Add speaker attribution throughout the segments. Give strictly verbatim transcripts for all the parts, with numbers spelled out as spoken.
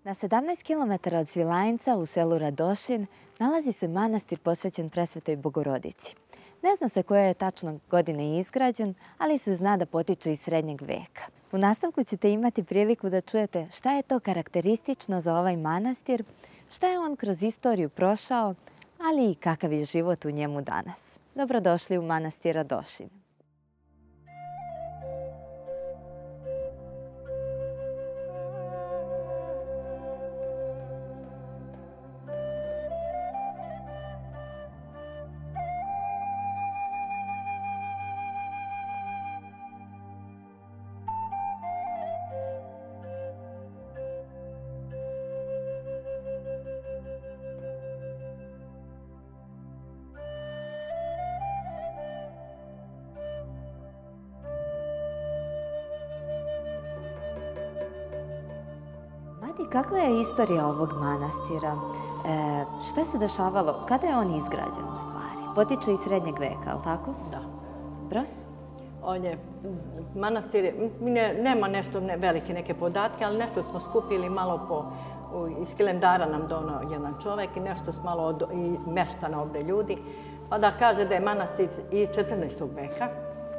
Speaker 1: Na sedamnaest kilometara od Svilajnca u selu Radošin nalazi se manastir posvećen Presvetoj Bogorodici. Ne zna se koje je tačno godine izgrađen, ali se zna da potiče iz srednjeg veka. U nastavku ćete imati priliku da čujete šta je to karakteristično za ovaj manastir, šta je on kroz istoriju prošao, ali i kakav je život u njemu danas. Dobrodošli u manastir Radošin. Mati, kakva je istorija ovog manastira? E, šta se dešavalo? Kada je on izgrađen u stvari? Potiče iz srednjeg veka, ali tako?
Speaker 2: Da.
Speaker 1: Broj?
Speaker 2: On je, manastir je, ne, nema nešto ne, velike neke podatke, ali nešto smo skupili malo po, u, iz Hilendara nam donao jedan čovjek i nešto smo malo od, i meštana ovdje ljudi, pa da kaže da je manastir i četrnaestog veka,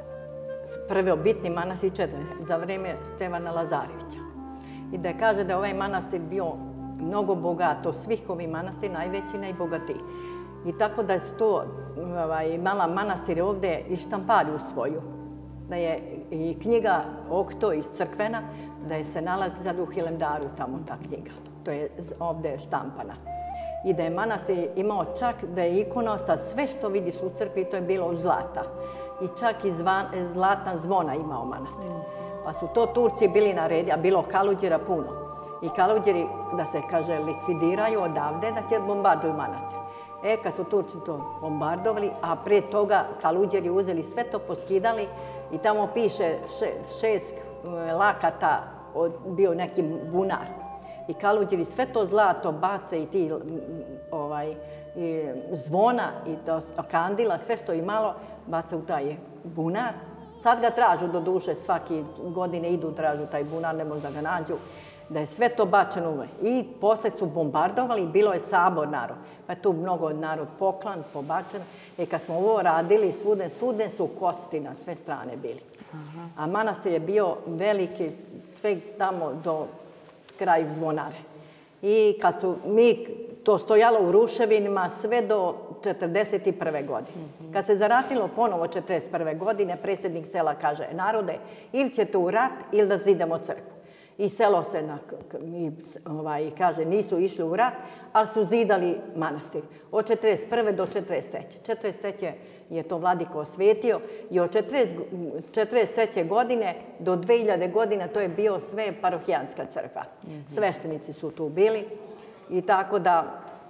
Speaker 2: prvi obitni manastir četrnaestog za vrijeme Stevana Lazarevića. I da kaže da je ovaj manastir bio mnogo bogat, od svih ovih manastira najveći, najbogatiji. I tako da su to ovaj, mala manastir ovdje i štampariju svoju. Da je i knjiga Okto iz crkvena, da je se nalazi sad u Hilendaru tamo ta knjiga. To je ovdje štampana. I da je manastir imao čak da je ikonostas, sve što vidiš u crkvi, to je bilo od zlata. I čak i zvan, zlatna zvona imao manastir. Pa su to Turci bili naredi, a bilo kaluđera puno. I kaluđeri, da se kaže, likvidiraju odavde, da će bombarduju manastir. E, kad su Turci to bombardovali, a prije toga kaluđeri uzeli sve to, poskidali i tamo piše še, šest lakata, bio neki bunar. I kaluđeri sve to zlato bace i ti ovaj, i zvona i to kandila, sve što je malo, bace u taj bunar. Sad ga tražu do duše, svaki godine idu tražu taj bunar, ne možda ga nađu, da je sve to bačeno u. I posle su bombardovali i bilo je sabor narod. Pa je tu mnogo narod poklan, pobačen. I kad smo ovo radili, svudne, svudne su kosti na sve strane bili. Aha. A manastir je bio veliki, sve tamo do kraja Zvonare. I kad su mi, to stojalo u ruševinima sve do četrdeset prve godine. Mm-hmm. Kad se zaratilo ponovo četrdeset prve godine, predsjednik sela kaže, narode, ili ćete u rat ili da zidemo crkvu. I selo se na, ovaj, kaže, nisu išli u rat, ali su zidali manastir. Od četrdeset prve do četrdeset treće. četrdeset treće je to vladiko osvetio i od četrdeset treće godine do dve hiljade godine to je bio sve parohijanska crkva. Mm-hmm. Sveštenici su tu bili i tako da,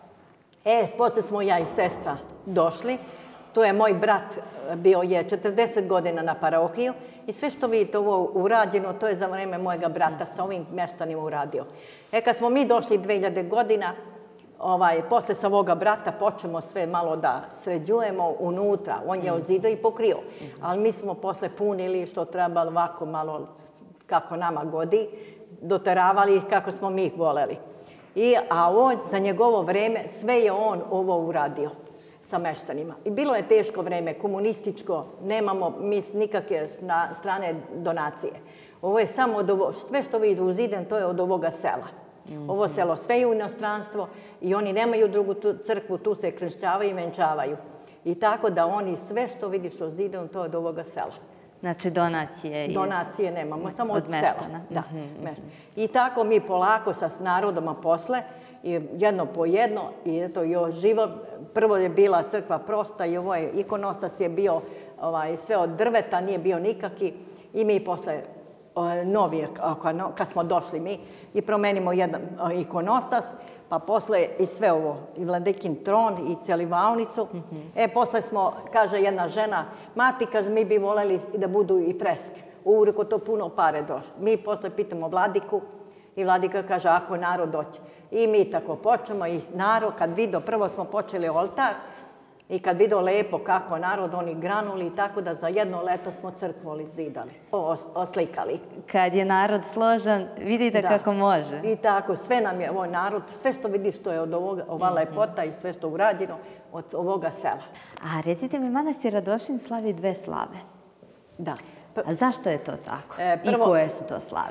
Speaker 2: e, poslije smo ja i sestra došli. Tu je moj brat bio je četrdeset godina na parohiju i sve što vidite ovo urađeno, to je za vrijeme mojega brata sa ovim meštanima uradio. E, kad smo mi došli dve hiljade godina, ovaj, posle sa ovoga brata počemo sve malo da sređujemo unutra. On je ozidao i pokrio. Ali mi smo posle punili što trebalo ovako malo kako nama godi, doteravali ih kako smo mi ih voleli. I, a on, za njegovo vreme, sve je on ovo uradio sa meštanima. I bilo je teško vreme, komunističko, nemamo mi nikakve strane donacije. Ovo je samo od ovo, sve što vidi u Ziden, to je od ovoga sela. Mm-hmm. Ovo selo sve je u inostranstvo i oni nemaju drugu tu, crkvu, tu se kršćavaju i venčavaju. I tako da oni sve što vidiš u Zidenu, to je od ovoga sela.
Speaker 1: Znači donacije iz...
Speaker 2: Donacije nemamo, samo od,
Speaker 1: od meštana.
Speaker 2: Da, mm-hmm. I tako mi polako sa narodoma posle, i jedno po jedno, i eto još živo. Prvo je bila crkva prosta i ovo je ikonostas je bio ovaj, sve od drveta, nije bio nikaki. I mi posle novi, kad smo došli mi, i promenimo jedan ikonostas, pa posle i sve ovo, i vladikin tron, i celivaonicu. Mm-hmm. E, posle smo, kaže jedna žena, mati, kaže, mi bi voljeli da budu i freske. U reko to puno pare došlo. Mi posle pitamo vladiku i vladika kaže, ako narod doće. I mi tako počnemo i narod, kad vidio, prvo smo počeli oltar, I kad vidio lepo kako narod, oni granuli, tako da za jedno leto smo crkvu zidali, oslikali.
Speaker 1: Kad je narod složan, vidite kako može.
Speaker 2: I tako, sve nam je ovaj narod, sve što vidiš što je od ova lepota i sve što je urađeno od ovoga sela.
Speaker 1: A recite mi, manastir Radošin slavi dve slave.
Speaker 2: Da.
Speaker 1: A zašto je to tako? I koje su to slave?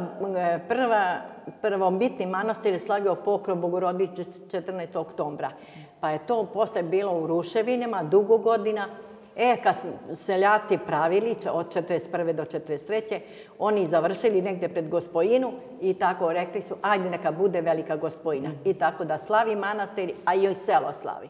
Speaker 2: Prvobitni manastir je slavio pokrov Bogorodice četrnaestog oktobra. Pa je to posle bilo u ruševinama dugo godina. E, kad seljaci pravili od četrdeset prve do četrdeset treće oni završili negde pred Gospojinu i tako rekli su, ajde neka bude Velika Gospojina. I tako da slavi manastir, a i selo slavi.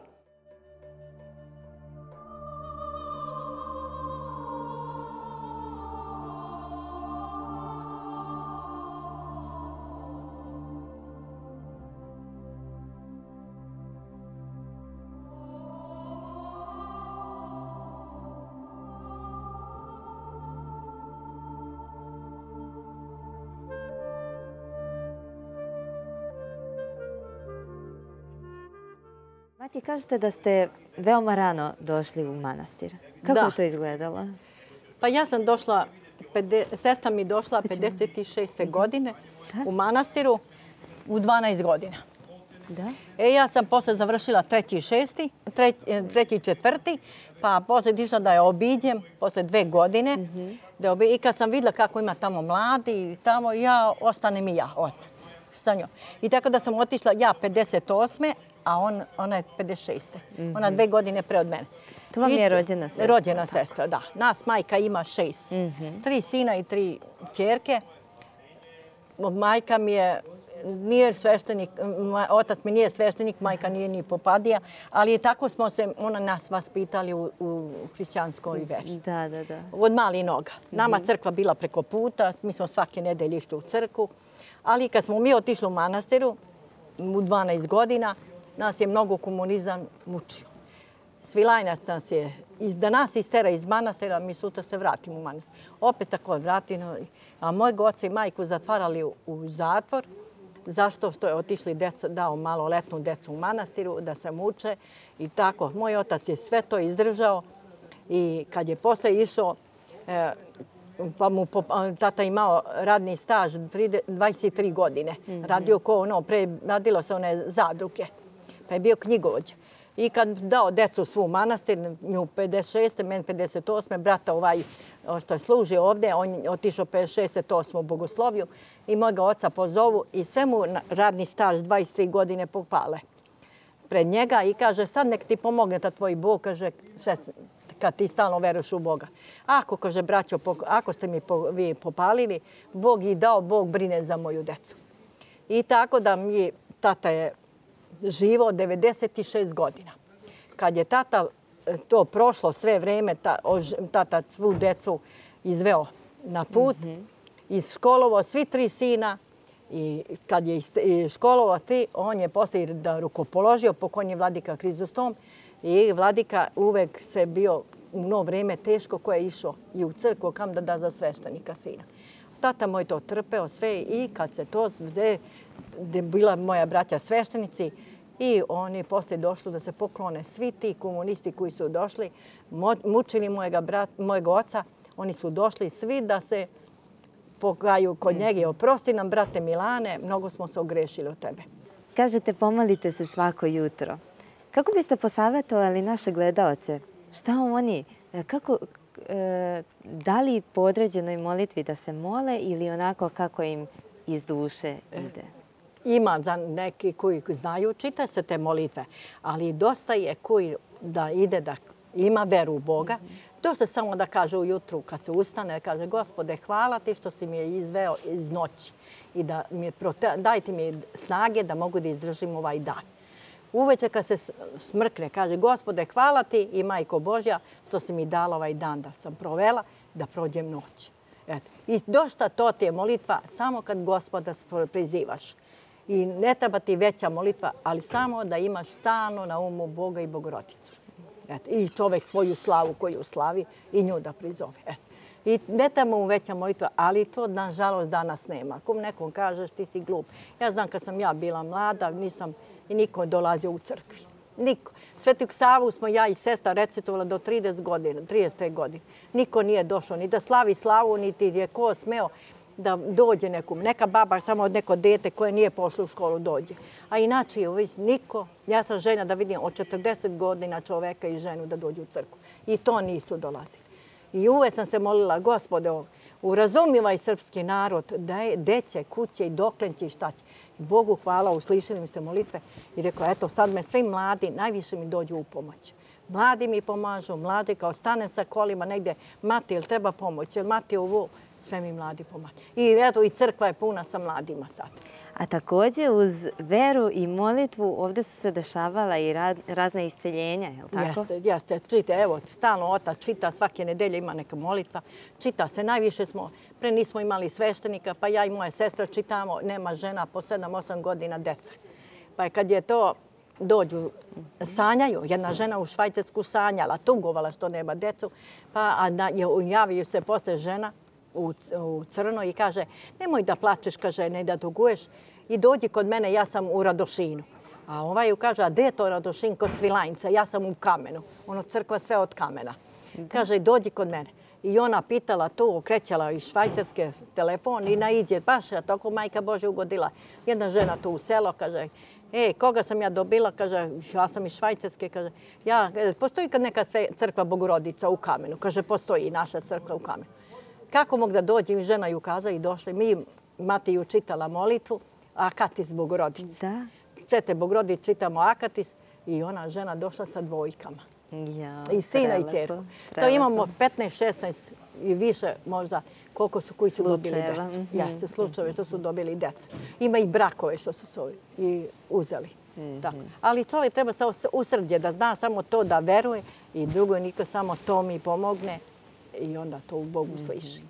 Speaker 1: Mati, kažete da ste veoma rano došli u manastir. Kako je to izgledalo?
Speaker 2: Pa ja sam došla, sestra mi došla pedeset šeste godine u manastiru u dvanaest godina. E, ja sam posle završila treći šesti, treći četvrti, pa posle išla da je obiđem, posle dve godine. I kad sam vidjela kako ima tamo mladi, tamo ja, ostanem i ja odmah sa njom. I tako da sam otišla ja pedeset osme a ona je pedeset šeste Ona dve godine pre od mene.
Speaker 1: To vam je rođena sestra?
Speaker 2: Rođena sestra, da. Nas majka ima šest. Tri sina i tri ćerke. Majka mi je, nije sveštenik, otac mi nije sveštenik, majka nije ni popadija, ali tako smo se, ona nas vaspitali u hrišćanskoj veri.
Speaker 1: Da, da, da.
Speaker 2: Od malih noga. Nama crkva bila preko puta, mi smo svake nedelje išli u crkvu, ali kad smo mi otišli u manastiru, u dvanaest godina, nas je mnogo komunizam mučio. Svilajnac nas je, da nas istera iz manastira, mi sutra se vratimo u manastir. Opet tako vratimo. A mojeg oca i majku zatvarali u zatvor, zašto što je otišli deca, dao maloletnu decu u manastiru da se muče i tako. Moj otac je sve to izdržao i kad je posle išao, pa mu tata imao radni staž dvadeset tri godine. Radio ko ono, pre radilo se one zadruge. Pa je bio knjigovođa. I kad dao decu svu u manastir, nju pedeset šeste meni pedeset osme brata ovaj što je služio ovde, on je otišao šezdeset osme u Bogosloviju i mojega oca pozovu i sve mu radni staž dvadeset tri godine popale pred njega i kaže, sad nek ti pomogne ta tvoj Bog, kaže, kad ti stalno veruješ u Boga. Ako, kaže, braćo, ako ste mi vi popalili, Bog i dao, Bog brine za moju decu. I tako da mi tata je živo devedeset šest godina. Kad je tata to prošlo sve vreme, tata svu decu izveo na put, isškolovao svi tri sina i kad je školovao tri, on je posle da rukopoložio, pokojni vladika Hrizostom i vladika uvek se bio u ono vreme teško ko je išao i u crkvu kam da da za sveštenika sina. Tata moj to trpeo sve i kad se to, gde je bila moja braća sveštenici i oni posle došli da se poklone. Svi ti komunisti koji su došli, mučili mojeg oca, oni su došli svi da se pokaju kod njega. Oprosti nam, brate Milane, mnogo smo se ogrešili od tebe.
Speaker 1: Kažete, pomolite se svako jutro. Kako biste posavetovali naše gledaoce? Šta oni, kako, da li po određenoj molitvi da se mole ili onako kako im iz duše ide?
Speaker 2: Ima za neki koji znaju, čita se te molitve, ali dosta je koji da ide, da ima veru u Boga. Dosta samo da kaže ujutru kad se ustane, kaže, Gospode, hvala ti što si mi je izveo iz noći i da mi dajte mi snage da mogu da izdržim ovaj dan. Uveče kad se smrkne, kaže, Gospode, hvala ti i Majko Božja što si mi dala ovaj dan da sam provela, da prođem noć. I dosta to ti je molitva samo kad Gospoda prizivaš. I ne treba ti veća molitva, ali samo da imaš stalno na umu Boga i Bogorodicu. I čovek svoju slavu koju slavi i nju da prizove. I ne treba mu veća molitva, ali to, nažalost, danas nema. Ako nekom kažeš, ti si glup. Ja znam kad sam ja bila mlada, nisam i niko dolazio u crkvi. Niko. Svetog Savu smo ja i sestra recitovala do trideset godina, trideset godine. Niko nije došao ni da slavi slavu, niti je ko smeo da dođe nekom. Neka baba, samo od neko dete koje nije pošlo u školu dođe. A inače, niko, ja sam željna da vidim od četrdeset godina čoveka i ženu da dođu u crkvu. I to nisu dolazili. I uvek sam se molila, Gospode, urazumivaj srpski narod, deće, kuće i doklen će i šta će. Bogu hvala, uslišili mi se molitve i rekao, eto sad me svi mladi najviše mi dođu u pomoć. Mladi mi pomažu, mladi kao stanem sa kolima negdje, mati, jel treba pomoć, jel mati ovo, sve mi mladi pomažu. I eto i crkva je puna sa mladima sad.
Speaker 1: A također uz veru i molitvu ovdje su se dešavala i razne isceljenja, je li tako?
Speaker 2: Jeste, jeste. Čite, evo, stalno otac čita, svake nedelje ima neka molitva. Čita se, najviše smo, pre nismo imali sveštenika, pa ja i moja sestra čitamo, nema žena po sedam osam godina deca. Pa kad je to, dođu, sanjaju, jedna žena u Švajcarsku sanjala, tugovala što nema decu, pa javi se posle žena u crno i kaže, nemoj da plačeš, kaže, ne da tuguješ, i dođi kod mene, ja sam u Radošinu. A ovaj ju kaže, a gde je to Radošin? Kod Svilajnca, ja sam u kamenu. Ono, crkva sve od kamena. Kaže, dođi kod mene. I ona pitala to, okrećala iz Švajcarske telefon i naiđe, baš je tako majka Božja ugodila. Jedna žena tu u selo, kaže, e, koga sam ja dobila? Kaže, ja sam iz Švajcarske, kaže, ja, postoji kad neka crkva Bogorodica u kamenu? Kaže, postoji naša crkva u kamenu. Kako mogu da dođe? Žena ju kaza i došli. Mi, mati ju čitala molitvu, Akatis Bogorodice.
Speaker 1: Da.
Speaker 2: Svete Bogorodice čitamo Akatis i ona žena došla sa dvojkama.
Speaker 1: Ja,
Speaker 2: I sina i ćerku. To imamo petnaest šesnaest i više možda koliko su koji su dobili decu. Jeste, slučajeve što su dobili decu. Ima i brakove što su se i uzeli. Ali čovjek treba sa usrđe da zna samo to da veruje i drugo niko samo to mi pomogne i onda to u Bogu sliši.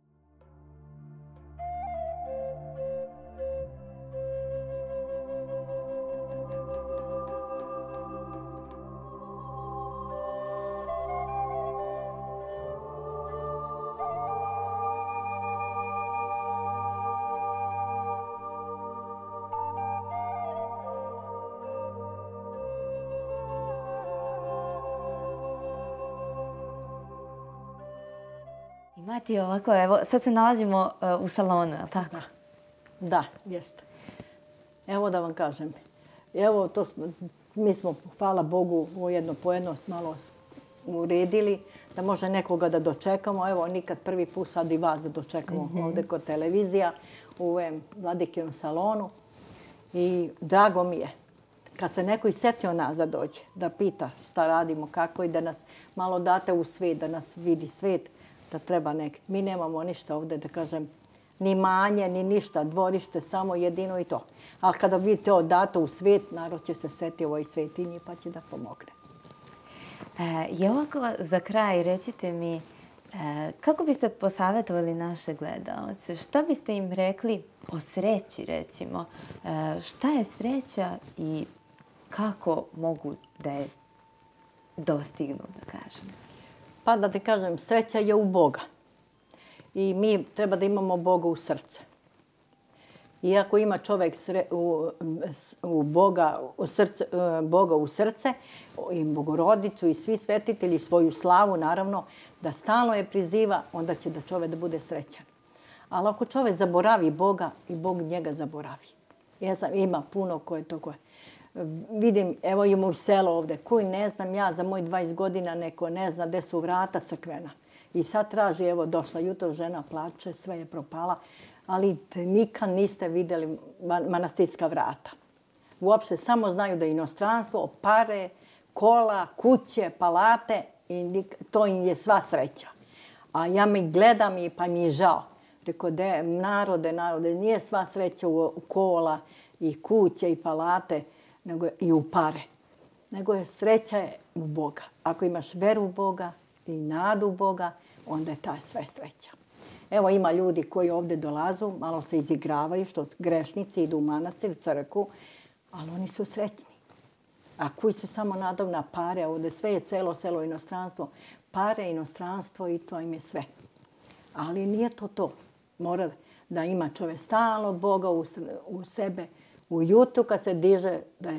Speaker 1: Mati, ovako, evo, sad se nalazimo u salonu, je li tako?
Speaker 2: Da, jeste. Evo da vam kažem. Evo, to smo, mi smo, hvala Bogu, ovo jedno po jedno malo uredili, da može nekoga da dočekamo. Evo, nikad prvi put sad i vas da dočekamo ovdje kod televizija u Vladikinom salonu. I drago mi je kad se neko i setio nas da dođe, da pita šta radimo, kako i da nas malo date u svet, da nas vidi svet, da treba nek. Mi nemamo ništa ovdje, da kažem, ni manje, ni ništa, dvorište, samo jedino i to. Ali kada vidite ovo dato u svet, narod će se setiti ovoj svetinji pa će da pomogne.
Speaker 1: I ovako, za kraj, recite mi, kako biste posavjetovali naše gledalce? Šta biste im rekli o sreći, recimo? Šta je sreća i kako mogu da je dostignu, da kažem?
Speaker 2: Pa da ti kažem, sreća je u Boga. I mi treba da imamo Boga u srce. I ako ima čovjek u, u Boga, u srce, Boga u srce, i Bogorodicu i svi svetitelji, svoju slavu, naravno, da stalno je priziva, onda će da čovjek da bude srećan. Ali ako čovjek zaboravi Boga, i Bog njega zaboravi. Ja sam, ima puno koje to koje. Vidim, evo imamo u selo ovdje, koji ne znam ja, za moj dvadeset godina neko ne zna gdje su vrata crkvena. I sad traži, evo, došla jutro, žena plače, sve je propala, ali nikad niste vidjeli manastirska vrata. Uopšte samo znaju da je inostranstvo, pare, kola, kuće, palate i to im je sva sreća. A ja mi gledam i pa mi je žao. Rekao, de, narode, narode, nije sva sreća u kola i kuće i palate, nego i u pare. Nego je sreća je u Boga. Ako imaš veru u Boga i nadu u Boga, onda je ta sve sreća. Evo ima ljudi koji ovdje dolazu, malo se izigravaju, što grešnici idu u manastir, u crkvu, ali oni su srećni. A koji su samo nadov na pare, ovdje sve je celo selo inostranstvo, pare, inostranstvo i to im je sve. Ali nije to to. Mora da ima čovjek stalno Boga u, u sebe, ujutru kad se diže, da je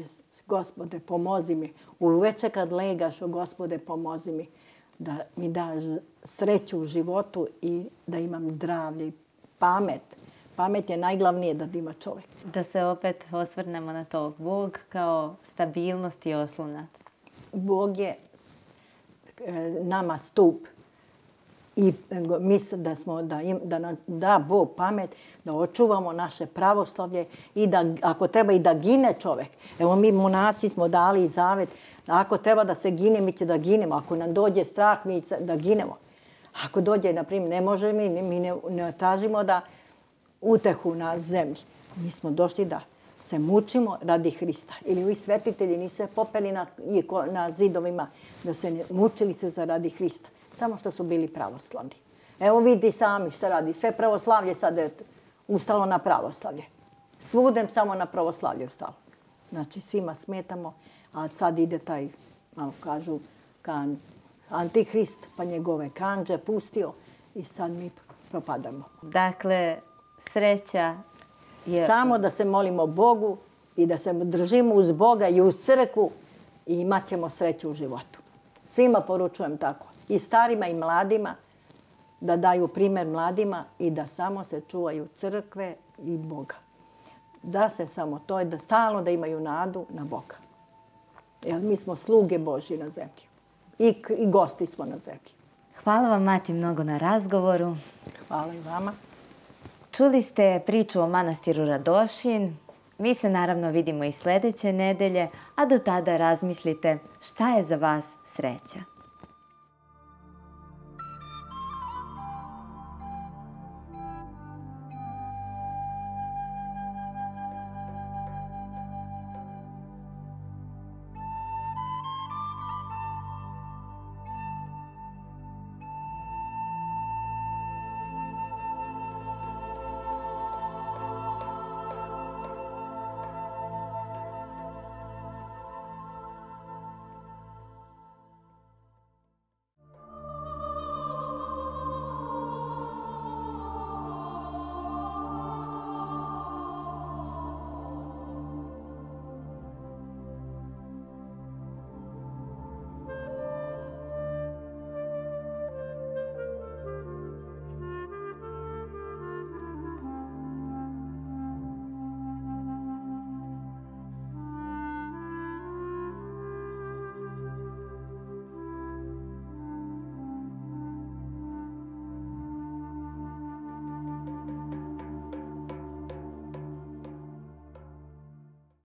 Speaker 2: Gospode, pomozi mi. Uveče kad legaš, o Gospode, pomozi mi da mi daš sreću u životu i da imam zdravlje i pamet. Pamet je najglavnije da ima čovjek.
Speaker 1: Da se opet osvrnemo na to. Bog kao stabilnost i oslonac.
Speaker 2: Bog je nama stup i mislim da, smo, da, im, da nam da Bog pamet, da očuvamo naše pravoslavlje i da ako treba i da gine čovjek. Evo mi monasi smo dali zavet, ako treba da se gine, mi će da ginemo. Ako nam dođe strah, mi će da ginemo. Ako dođe, na primjer, ne može mi, mi ne, ne tražimo da utehu na zemlji. Mi smo došli da se mučimo radi Hrista. Ili ovi svetitelji nisu se popeli na, na zidovima, da se ne, mučili su za radi Hrista. Samo što su bili pravoslavni. Evo vidi sami šta radi. Sve pravoslavlje sad je ustalo na pravoslavlje. Svudem samo na pravoslavlje ustalo. Znači svima smetamo, a sad ide taj, malo kažu, kan, antihrist, pa njegove kanđe pustio i sad mi propadamo.
Speaker 1: Dakle, sreća je...
Speaker 2: Samo da se molimo Bogu i da se držimo uz Boga i uz crkvu i imat ćemo sreću u životu. Svima poručujem tako. I starima i mladima, da daju primjer mladima i da samo se čuvaju crkve i Boga. Da se samo to je da stalno da imaju nadu na Boga. Jer mi smo sluge Božji na zemlji. I, i gosti smo na zemlji.
Speaker 1: Hvala vam, Mati, mnogo na razgovoru.
Speaker 2: Hvala i vama.
Speaker 1: Čuli ste priču o manastiru Radošin. Mi se naravno vidimo i sljedeće nedelje, a do tada razmislite šta je za vas sreća.